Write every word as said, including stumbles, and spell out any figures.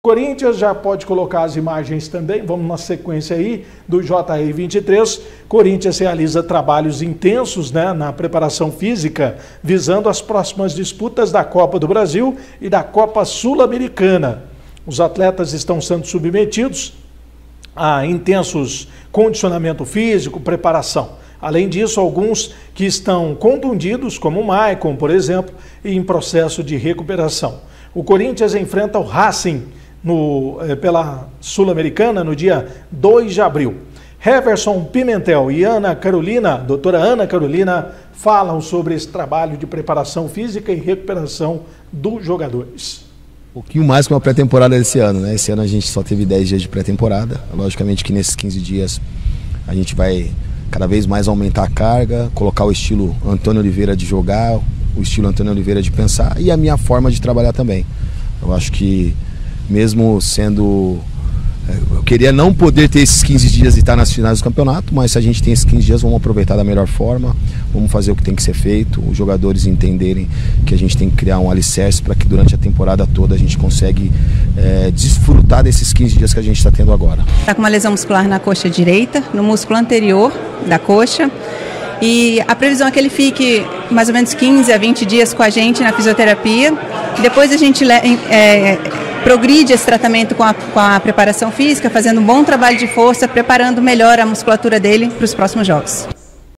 Corinthians já pode colocar as imagens também, vamos na sequência aí do J R vinte e três. Corinthians realiza trabalhos intensos, né, na preparação física, visando as próximas disputas da Copa do Brasil e da Copa Sul-Americana. Os atletas estão sendo submetidos a intensos condicionamento físico, preparação. Além disso, alguns que estão contundidos, como o Maicon, por exemplo, e em processo de recuperação. O Corinthians enfrenta o Racing no, eh, pela Sul-Americana no dia dois de abril. Heverson Pimentel e Ana Carolina, doutora Ana Carolina, falam sobre esse trabalho de preparação física e recuperação dos jogadores. Um pouquinho mais que uma pré-temporada desse ano, né? Esse ano a gente só teve dez dias de pré-temporada. Logicamente que nesses quinze dias a gente vai cada vez mais aumentar a carga, colocar o estilo Antônio Oliveira de jogar, o estilo Antônio Oliveira de pensar e a minha forma de trabalhar também. Eu acho que mesmo sendo... Eu queria não poder ter esses quinze dias e estar nas finais do campeonato, mas se a gente tem esses quinze dias, vamos aproveitar da melhor forma, vamos fazer o que tem que ser feito, os jogadores entenderem que a gente tem que criar um alicerce para que durante a temporada toda a gente consiga é, desfrutar desses quinze dias que a gente está tendo agora. Está com uma lesão muscular na coxa direita, no músculo anterior da coxa, e a previsão é que ele fique mais ou menos quinze a vinte dias com a gente na fisioterapia. Depois a gente é, progride esse tratamento com a, com a preparação física, fazendo um bom trabalho de força, preparando melhor a musculatura dele para os próximos jogos.